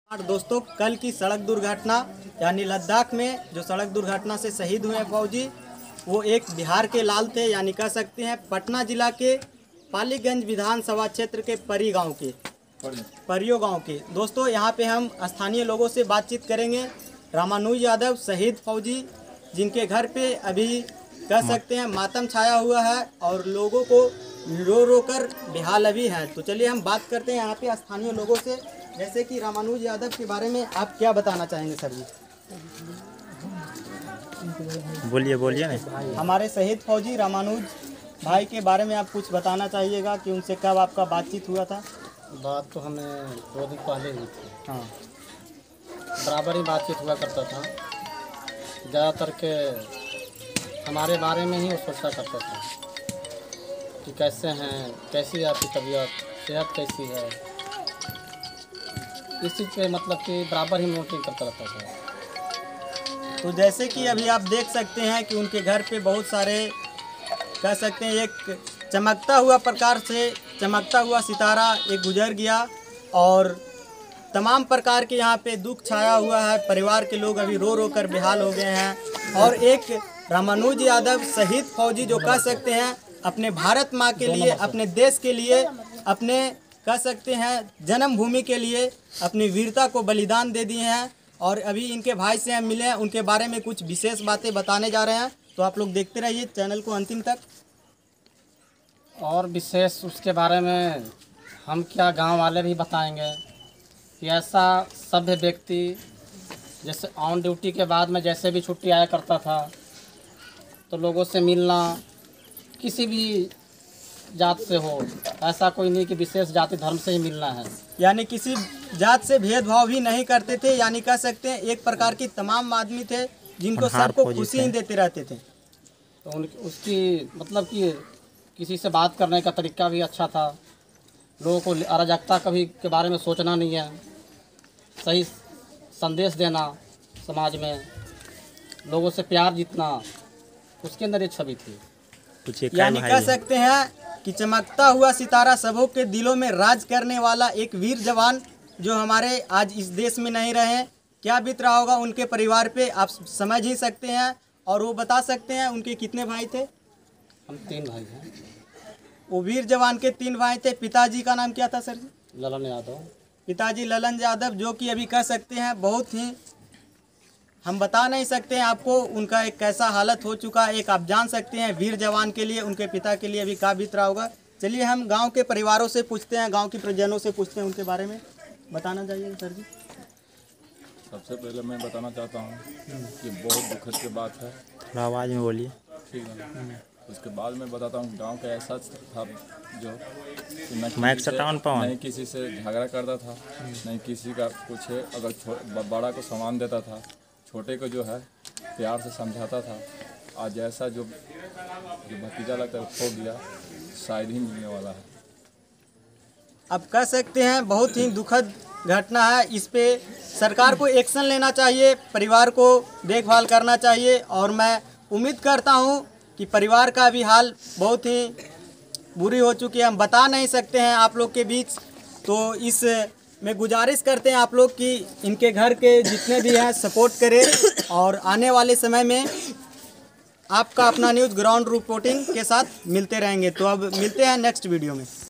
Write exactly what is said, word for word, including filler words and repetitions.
दोस्तों, कल की सड़क दुर्घटना यानी लद्दाख में जो सड़क दुर्घटना से शहीद हुए फौजी, वो एक बिहार के लाल थे, यानी कह सकते हैं पटना जिला के पालीगंज विधानसभा क्षेत्र के परी गांव के परियो गांव के। दोस्तों, यहाँ पे हम स्थानीय लोगों से बातचीत करेंगे। रामानुज यादव शहीद फौजी, जिनके घर पे अभी कह सकते हैं मातम छाया हुआ है और लोगों को रो रो कर बेहाल अभी है। तो चलिए हम बात करते हैं यहाँ पे स्थानीय लोगों से। जैसे कि रामानुज यादव के बारे में आप क्या बताना चाहेंगे सर जी? बोलिए बोलिए ना। हमारे शहीद फौजी रामानुज भाई के बारे में आप कुछ बताना चाहिएगा कि उनसे कब आपका बातचीत हुआ था? बात तो हमें दो दिन पहले हुई थी। हाँ, बराबर ही बातचीत हुआ करता था। ज़्यादातर के हमारे बारे में ही वो सोचा करता था कि कैसे हैं, कैसी है आपकी तबीयत, सेहत कैसी है। इस चीज़ पे मतलब कि बराबर ही नोटिंग करता रहता था। तो जैसे कि अभी आप देख सकते हैं कि उनके घर पे बहुत सारे कह सकते हैं एक चमकता हुआ प्रकार से चमकता हुआ सितारा एक गुजर गया और तमाम प्रकार के यहाँ पे दुख छाया हुआ है। परिवार के लोग अभी रो रो कर बेहाल हो गए हैं और एक रामानुज यादव शहीद फौजी जो कह सकते हैं अपने भारत माँ के लिए, अपने देश के लिए, अपने कह सकते हैं जन्मभूमि के लिए अपनी वीरता को बलिदान दे दिए हैं। और अभी इनके भाई से हम मिले हैं, उनके बारे में कुछ विशेष बातें बताने जा रहे हैं। तो आप लोग देखते रहिए चैनल को अंतिम तक। और विशेष उसके बारे में हम क्या गांव वाले भी बताएंगे कि ऐसा सभ्य व्यक्ति जैसे ऑन ड्यूटी के बाद में जैसे भी छुट्टी आया करता था तो लोगों से मिलना, किसी भी जात से हो, ऐसा कोई नहीं कि विशेष जाति धर्म से ही मिलना है। यानी किसी जात से भेदभाव भी नहीं करते थे, यानी कह सकते हैं एक प्रकार की तमाम आदमी थे जिनको सबको खुशी ही देते रहते थे। तो उन उसकी मतलब कि किसी से बात करने का तरीका भी अच्छा था। लोगों को अराजकता कभी के बारे में सोचना नहीं है, सही संदेश देना, समाज में लोगों से प्यार जीतना, उसके अंदर एक छवि थी। यानी कह सकते हैं कि चमकता हुआ सितारा सबों के दिलों में राज करने वाला एक वीर जवान जो हमारे आज इस देश में नहीं रहे। क्या बीत रहा होगा उनके परिवार पे, आप समझ ही सकते हैं। और वो बता सकते हैं उनके कितने भाई थे? हम तीन भाई हैं। वो वीर जवान के तीन भाई थे। पिताजी का नाम क्या था सर जी? ललन यादव। पिताजी ललन यादव, जो कि अभी कह सकते हैं बहुत ही हम बता नहीं सकते हैं आपको उनका एक कैसा हालत हो चुका है। एक आप जान सकते हैं वीर जवान के लिए, उनके पिता के लिए अभी क्या बीत रहा होगा। चलिए हम गांव के परिवारों से पूछते हैं, गांव के परिजनों से पूछते हैं, उनके बारे में बताना चाहिए सर जी। सबसे पहले मैं बताना चाहता हूँ कि बहुत दुखद की बात है। थोड़ा आवाज़ में बोलिए। ठीक है, उसके बाद मैं बताता हूँ गांव का ऐसा था जो माइक से टाउन पाओ, नहीं किसी से झगड़ा करता था, नहीं किसी का कुछ है, अगर बड़ा को सामान देता था, छोटे को जो है प्यार से समझाता था। आज ऐसा जो जो भतीजा लगता है खो गया, शायद ही मिलने वाला है। अब कह सकते हैं बहुत ही दुखद घटना है। इस पे सरकार को एक्शन लेना चाहिए, परिवार को देखभाल करना चाहिए। और मैं उम्मीद करता हूं कि परिवार का भी हाल बहुत ही बुरी हो चुकी है, हम बता नहीं सकते हैं आप लोग के बीच। तो इस में गुजारिश करते हैं आप लोग कि इनके घर के जितने भी हैं सपोर्ट करें और आने वाले समय में आपका अपना न्यूज़ ग्राउंड रिपोर्टिंग के साथ मिलते रहेंगे। तो अब मिलते हैं नेक्स्ट वीडियो में।